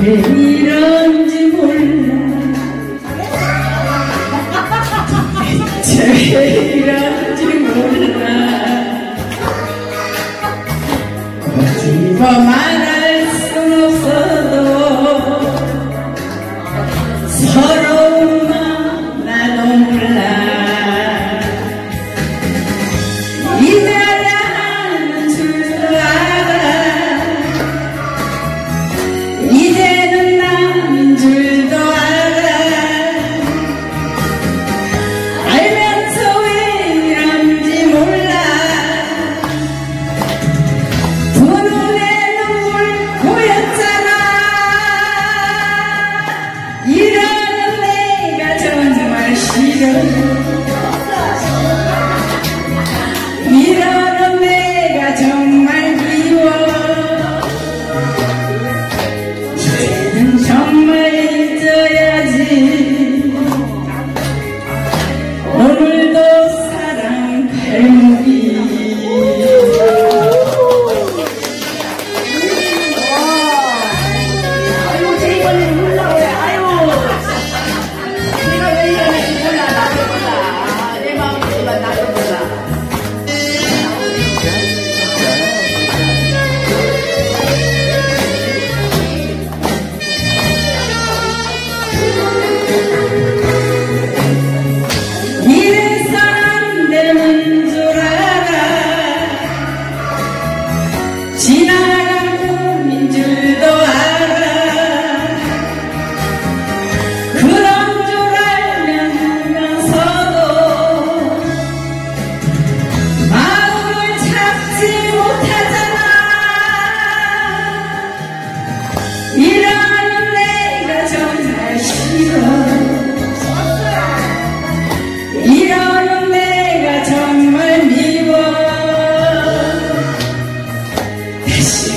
이런지 몰라 대체 이런지 몰라 꼬집어 말할 순 없어도 서러운 마음 나도 몰라 이러는 내가 정말 미워 이제는 정말 잊어야지 오늘도 사랑 갈무리 아이고 제 이번에는 몰라 왜 아이고 내가 왜 이러는지 몰라 나도 몰라 내 마음 몰라 나도 몰라 이래서 안 되는 줄 알아 지나간 꿈인 줄도 알아 그런 줄 알면서도 마음을 잡지 못하잖아 이러는 내가 정말 싫어 이러는 내가 정말 미워 다시